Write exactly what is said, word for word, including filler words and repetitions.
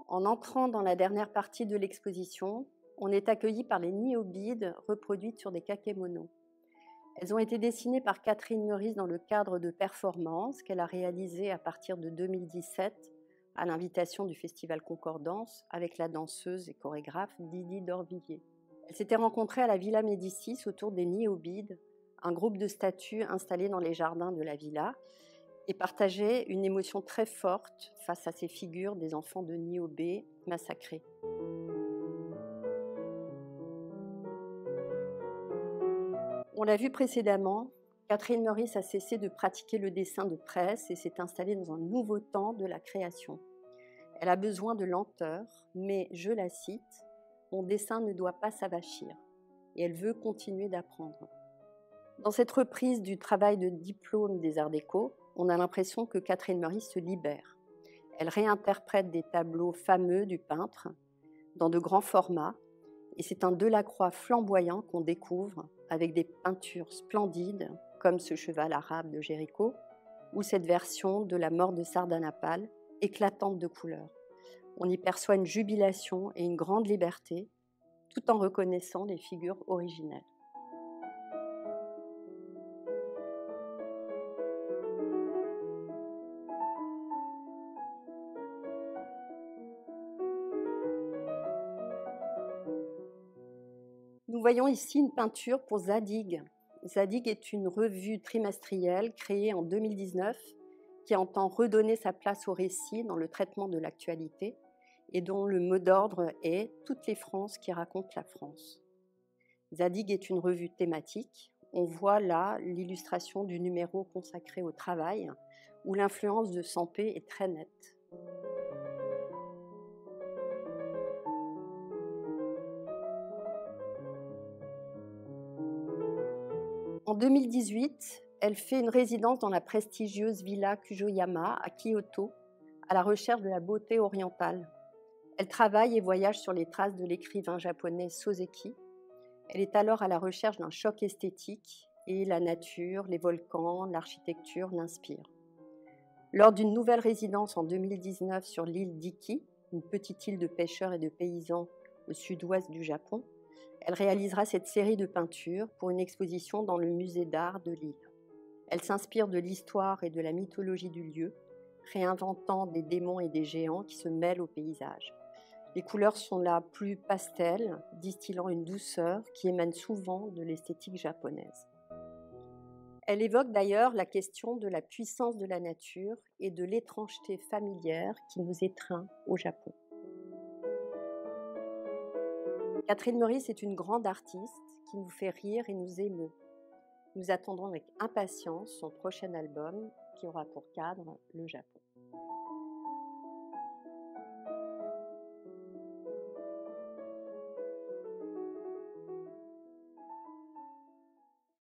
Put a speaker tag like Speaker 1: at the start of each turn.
Speaker 1: En entrant dans la dernière partie de l'exposition, on est accueilli par les niobides reproduites sur des kakémonos. Elles ont été dessinées par Catherine Meurice dans le cadre de performances qu'elle a réalisées à partir de deux mille dix-sept à l'invitation du Festival Concordance avec la danseuse et chorégraphe Didi d'Orvilliers. Elles s'étaient rencontrées à la Villa Médicis autour des niobides, un groupe de statues installé dans les jardins de la villa, et partageaient une émotion très forte face à ces figures des enfants de niobés massacrés. On l'a vu précédemment, Catherine Meurice a cessé de pratiquer le dessin de presse et s'est installée dans un nouveau temps de la création. Elle a besoin de lenteur, mais, je la cite, « Mon dessin ne doit pas s'avachir » et elle veut continuer d'apprendre. Dans cette reprise du travail de diplôme des Arts Déco, on a l'impression que Catherine Meurice se libère. Elle réinterprète des tableaux fameux du peintre dans de grands formats, et c'est un Delacroix flamboyant qu'on découvre avec des peintures splendides comme ce cheval arabe de Géricault ou cette version de la mort de Sardanapale, éclatante de couleurs. On y perçoit une jubilation et une grande liberté tout en reconnaissant les figures originelles. Nous voyons ici une peinture pour Zadig. Zadig est une revue trimestrielle créée en deux mille dix-neuf qui entend redonner sa place au récit dans le traitement de l'actualité et dont le mot d'ordre est « Toutes les Frances qui racontent la France ». Zadig est une revue thématique. On voit là l'illustration du numéro consacré au travail où l'influence de Sampé est très nette. En deux mille dix-huit, elle fait une résidence dans la prestigieuse villa Kujoyama à Kyoto, à la recherche de la beauté orientale. Elle travaille et voyage sur les traces de l'écrivain japonais Soseki. Elle est alors à la recherche d'un choc esthétique et la nature, les volcans, l'architecture l'inspirent. Lors d'une nouvelle résidence en deux mille dix-neuf sur l'île d'Iki, une petite île de pêcheurs et de paysans au sud-ouest du Japon, elle réalisera cette série de peintures pour une exposition dans le musée d'art de l'île. Elle s'inspire de l'histoire et de la mythologie du lieu, réinventant des démons et des géants qui se mêlent au paysage. Les couleurs sont là plus pastel, distillant une douceur qui émane souvent de l'esthétique japonaise. Elle évoque d'ailleurs la question de la puissance de la nature et de l'étrangeté familière qui nous étreint au Japon. Catherine Meurice est une grande artiste qui nous fait rire et nous émeut. Nous attendons avec impatience son prochain album qui aura pour cadre le Japon.